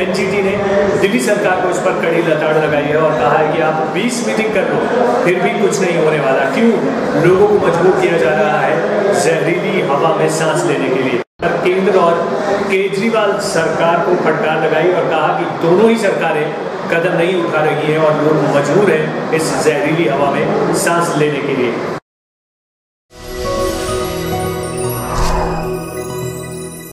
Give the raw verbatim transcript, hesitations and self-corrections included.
N G T ने दिल्ली सरकार को इस पर कड़ी लताड़ लगाई है और कहा है कि आप बीस मीटिंग कर लो फिर भी कुछ नहीं होने वाला। क्यों लोगों को मजबूर किया जा रहा है जहरीली हवा में सांस लेने के लिए। केंद्र और केजरीवाल सरकार को फटकार लगाई और कहा कि दोनों ही सरकारें कदम नहीं उठा रही हैं और लोग मजबूर हैं इस जहरीली हवा में सांस लेने के लिए।